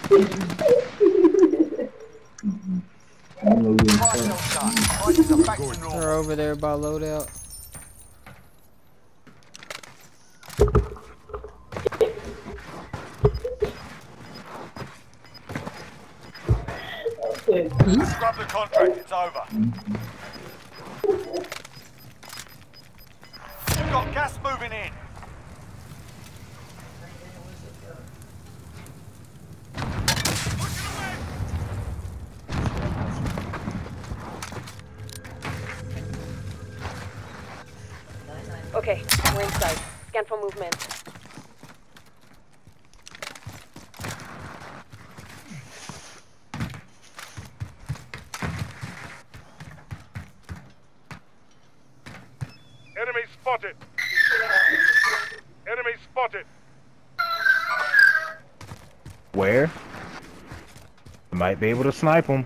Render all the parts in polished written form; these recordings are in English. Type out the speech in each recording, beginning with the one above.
They're over there by loadout. Scrub the contract, it's over. You've got gas moving in. Okay, we're inside. Scan for movement. Enemy spotted. Enemy spotted. Where? I might be able to snipe him.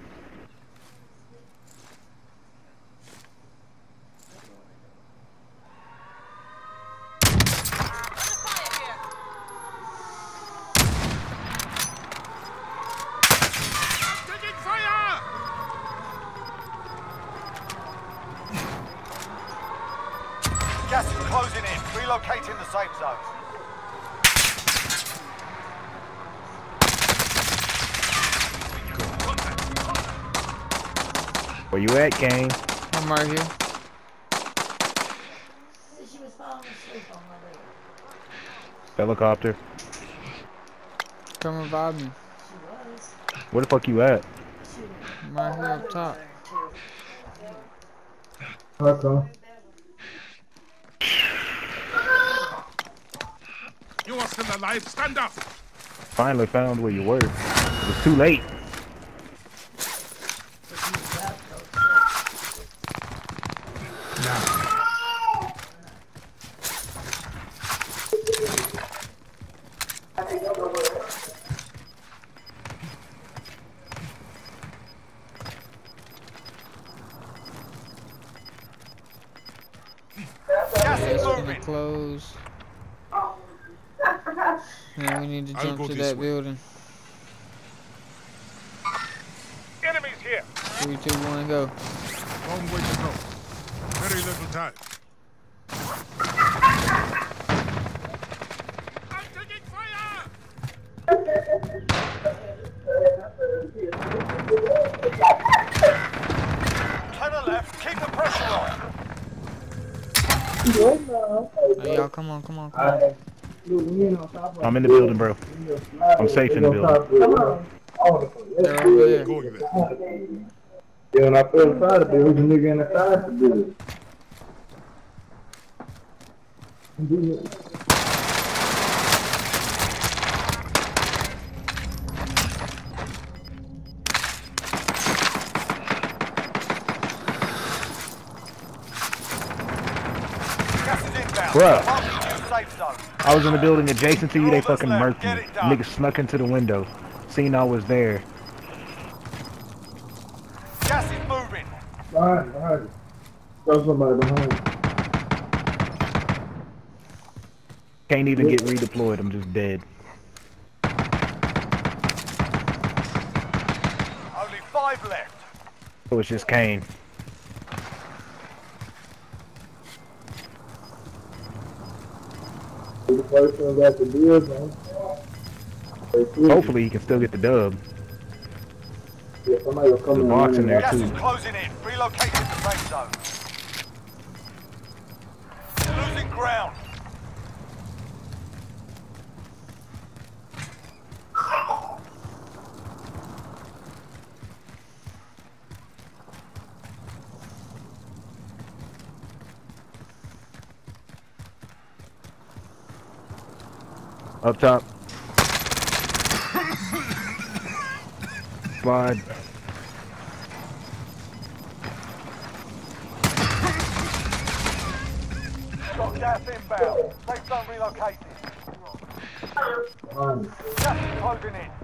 Gas is closing in. Relocating the safe zone. Where you at, Kane? I'm right here. She was falling asleep on my bed. Helicopter. Come revive me. She was. Where the fuck you at? I'm right here up top. Okay. You are still alive. Stand up. Finally found where you were. It was too late. Gas is It's gonna moving. close. Yeah, we need to jump to that building. Enemies here. 3, 2, 1, go. Long way to go. Very little time. I'm taking fire! To the left. Keep the pressure on. Hey, y'all, come on. I'm in the building, bro. I'm safe in the building. They're over there. Yeah, when I fell inside the building, there's a nigga in the side of the building. Gas is inbound. Bruh. Safe zone. I was in the building adjacent to you, they fucking murked Get me. it done. Niggas snuck into the window. Seen I was there. Gas is moving. Behind you. There's somebody behind you. Can't even get redeployed, I'm just dead. Only 5 left. So it's just Kane. The person got the building. Hopefully he can still get the dub. Yeah, somebody will come There's a box in there Gas too. is closing in. Relocating the safe zone. Losing ground. Up top. Slide. Got gas inbound. Safe zone relocated. Gas is closing in.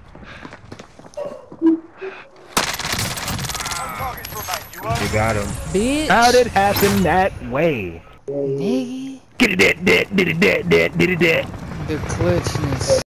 No targets remain. You You got him. Bitch. How'd it happen that way? Nigga. Get it, that. The clutchness.